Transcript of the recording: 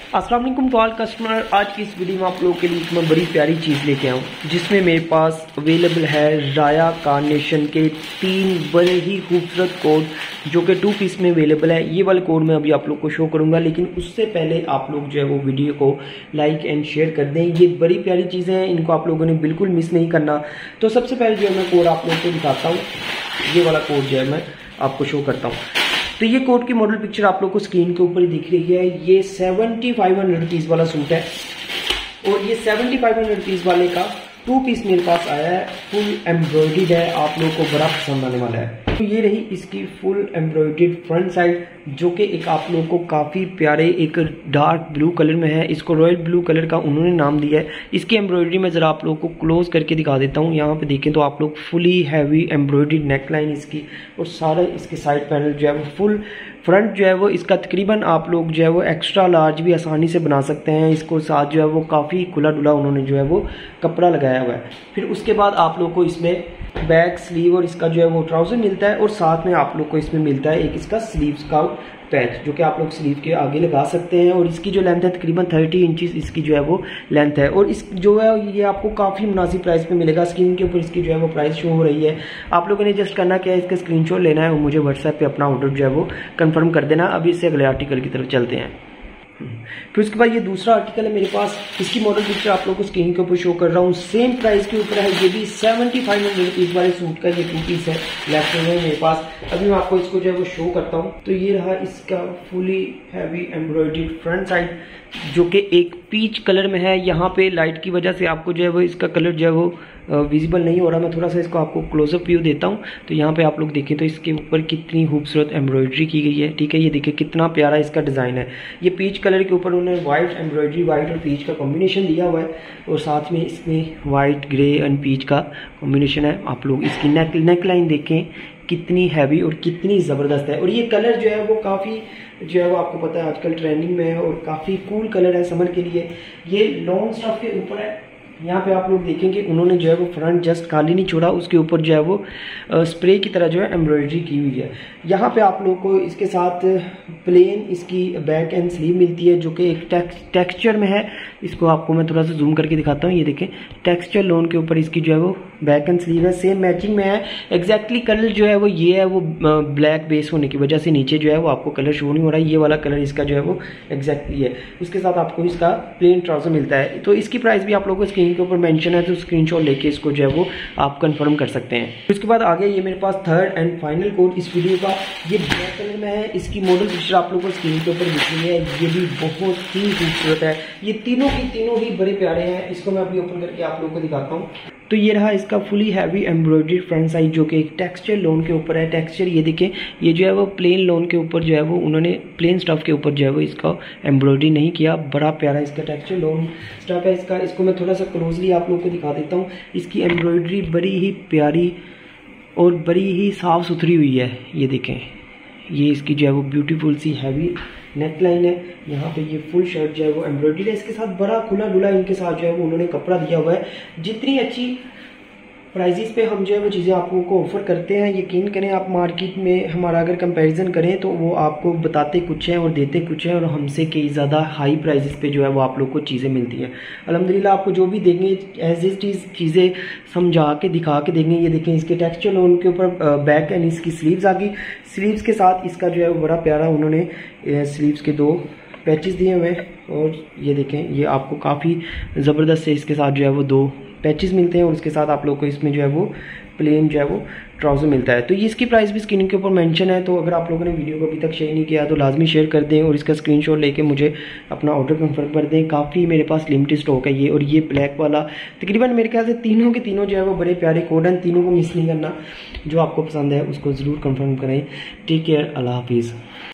अस्सलाम वालेकुम to all customer. आज की इस वीडियो में आप लोगों के लिए मैं बड़ी प्यारी चीज़ लेके आऊँ जिसमें मेरे पास अवेलेबल है राया कार्नेशन के 3 बड़े ही खूबसूरत कोड जो कि 2 पीस में अवेलेबल है। ये वाले कोड मैं अभी आप लोग को शो करूँगा, लेकिन उससे पहले आप लोग जो है वो वीडियो को लाइक एंड शेयर कर दें। ये बड़ी प्यारी चीज़ें हैं, इनको आप लोगों ने बिल्कुल मिस नहीं करना। तो सबसे पहले जो है मैं कोड आप लोगों को दिखाता हूँ। ये वाला कोड जो है मैं आपको शो करता हूँ। तो ये कोट की मॉडल पिक्चर आप लोग को स्क्रीन के ऊपर ही दिख रही है। ये 7500 रुपीज़ वाला सूट है और ये 7500 रुपीज़ वाले का 2 पीस मेरे पास आया है। फुल एम्ब्रॉयडर्ड है, आप लोगों को बड़ा पसंद आने वाला है। तो ये रही इसकी फुल एम्ब्रॉयडर्ड फ्रंट साइड जो कि एक आप लोगों को काफ़ी प्यारे एक डार्क ब्लू कलर में है। इसको रॉयल ब्लू कलर का उन्होंने नाम दिया है। इसकी एम्ब्रॉयडरी मैं ज़रा आप लोगों को क्लोज करके दिखा देता हूँ। यहाँ पे देखें तो आप लोग फुली हैवी एम्ब्रॉयडर्ड नेकलाइन इसकी और सारा इसके साइड पैनल जो है वो फुल फ्रंट जो है वो इसका तकरीबन आप लोग जो है वो एक्स्ट्रा लार्ज भी आसानी से बना सकते हैं। इसको साथ जो है वो काफ़ी खुला डुला उन्होंने जो है वो कपड़ा लगाया हुआ है। फिर उसके बाद आप लोग को इसमें बैक स्लीव और इसका जो है वो ट्राउज़र मिलता है और साथ में आप लोग को इसमें मिलता है एक इसका स्लीव्स का पैच जो कि आप लोग स्लीव के आगे लगा सकते हैं। और इसकी जो लेंथ है तकरीबन 30 इंचेस इसकी जो है वो लेंथ है और इस जो है ये आपको काफ़ी मुनासिब प्राइस पे मिलेगा। स्क्रीन के ऊपर इसकी जो है वो प्राइस शो हो रही है। आप लोगों ने जस्ट करना क्या है, इसका स्क्रीनशॉट लेना है और मुझे व्हाट्सएप पे अपना ऑर्डर जो है वो कंफर्म कर देना। अभी इससे अगले आर्टिकल की तरफ चलते हैं। फिर उसके बाद ये दूसरा आर्टिकल है मेरे पास। इसकी मॉडल पिक्चर आप लोगों को स्क्रीन के ऊपर शो कर रहा हूँ। सेम प्राइस के ऊपर है। ये भी 7500 रुपीज़ वाले सूट का ये 2 पीस है लेफ्ट में है मेरे पास। अभी मैं आपको इसको जो है वो शो करता हूँ। तो ये रहा इसका fully heavy embroidered front side जो कि एक पीच कलर में है। यहाँ पे लाइट की वजह से आपको जो है वो इसका कलर जो है वो विजिबल नहीं हो रहा। मैं थोड़ा सा इसको आपको क्लोजअप व्यू देता हूँ। तो यहाँ पे आप लोग देखें तो इसके ऊपर कितनी खूबसूरत एम्ब्रॉयडरी की गई है। ठीक है, ये देखिए कितना प्यारा इसका डिज़ाइन है। ये पीच कलर के ऊपर उन्होंने वाइट एम्ब्रॉयडरी, वाइट और पीच का कॉम्बिनेशन दिया हुआ है और साथ में इसमें वाइट, ग्रे एंड पीच का कॉम्बिनेशन है। आप लोग इसकी नेक लाइन देखें कितनी हैवी और कितनी ज़बरदस्त है। और ये कलर जो है वो काफ़ी जो है वो आपको पता है आजकल ट्रेंडिंग में है और काफ़ी कूल कलर है समर के लिए। ये लॉन्ग स्टफ के ऊपर है। यहाँ पे आप लोग देखेंगे उन्होंने जो है वो फ्रंट जस्ट खाली नहीं छोड़ा, उसके ऊपर जो है वो स्प्रे की तरह जो है एम्ब्रॉयडरी की हुई है। यहाँ पे आप लोग को इसके साथ प्लेन इसकी बैक एंड स्लीव मिलती है जो कि एक टेक्सचर में है। इसको आपको मैं थोड़ा सा जूम करके दिखाता हूँ। ये देखें टेक्सचर लोन के ऊपर इसकी जो है वो बैक एंड स्लीव है, सेम मैचिंग में है। एग्जैक्टली कलर जो है वो ये है, वो ब्लैक बेस होने की वजह से नीचे जो है वो आपको कलर शो नहीं हो रहा है। ये वाला कलर इसका जो है वो एग्जैक्टली है। उसके साथ आपको इसका प्लेन ट्राउजर मिलता है। तो इसकी प्राइस भी आप लोगों को स्क्रीन के ऊपर मेंशन है, तो स्क्रीनशॉट लेके इसको जो है वो आप कंफर्म कर सकते हैं। उसके बाद आगे ये मेरे पास थर्ड एंड फाइनल कोड इस वीडियो का ये ब्लैक कलर में है। इसकी मॉडल पिक्चर आप लोगों को स्क्रीन के ऊपर दिख रही है। ये भी बहुत ही खूबसूरत है। ये तीनों ही बड़े प्यारे हैं। इसको मैं अभी ओपन करके आप लोगों को दिखाता हूँ। तो ये रहा इसका fully heavy embroidered front side जो कि एक टेक्सचर लोन के ऊपर है। टेक्सचर ये देखें, ये जो है वो प्लेन लोन के ऊपर जो है वो उन्होंने प्लेन स्टफ के ऊपर जो है वो इसका एम्ब्रॉयडरी नहीं किया। बड़ा प्यारा इसका टेक्सचर लोन स्टफ है इसका। इसको मैं थोड़ा सा क्लोजली आप लोगों को दिखा देता हूँ। इसकी एम्ब्रॉयडरी बड़ी ही प्यारी और बड़ी ही साफ़ सुथरी हुई है। ये देखें, ये इसकी जो है वो ब्यूटीफुल सी हैवी नेक लाइन है। यहाँ पे ये फुल शर्ट जो है वो एम्ब्रॉयडरी है। इसके साथ बड़ा खुला डुला इनके साथ जो है वो उन्होंने कपड़ा दिया हुआ है। जितनी अच्छी प्राइजेस पे हम जो है वो चीज़ें आप लोगों को ऑफर करते हैं, यकीन करें आप मार्केट में हमारा अगर कंपैरिजन करें तो वो आपको बताते कुछ हैं और देते कुछ हैं और हमसे कई ज़्यादा हाई प्राइजेस पे जो है वो आप लोग को चीज़ें मिलती हैं। अल्हम्दुलिल्लाह आपको जो भी देंगे एज इज चीज़ें समझा के दिखा के देंगे। ये देखें इसके टेक्सचर लोन के ऊपर बैक एंड इसकी स्लीव्स आ गई। स्लीव्स के साथ इसका जो है वो बड़ा प्यारा उन्होंने स्लीव्स के 2 पैचेस दिए हुए हैं और ये देखें ये आपको काफ़ी ज़बरदस्त से इसके साथ जो है वो 2 पैचेस मिलते हैं और उसके साथ आप लोग को इसमें जो है वो प्लेन जो है वो ट्राउज़र मिलता है। तो ये इसकी प्राइस भी स्क्रीन के ऊपर मेंशन है। तो अगर आप लोगों ने वीडियो को अभी तक शेयर नहीं किया तो लाजमी शेयर कर दें और इसका स्क्रीनशॉट लेके मुझे अपना ऑर्डर कंफर्म कर दें। काफ़ी मेरे पास लिमिटेड स्टॉक है ये। और ये ब्लैक वाला तकरीबन मेरे ख्याल से तीनों के तीनों जो है वो बड़े प्यारे कोड हैं। तीनों को मिस नहीं करना। जो आपको पसंद है उसको ज़रूर कन्फर्म करें। टेक केयर, अल्लाह हाफिज़।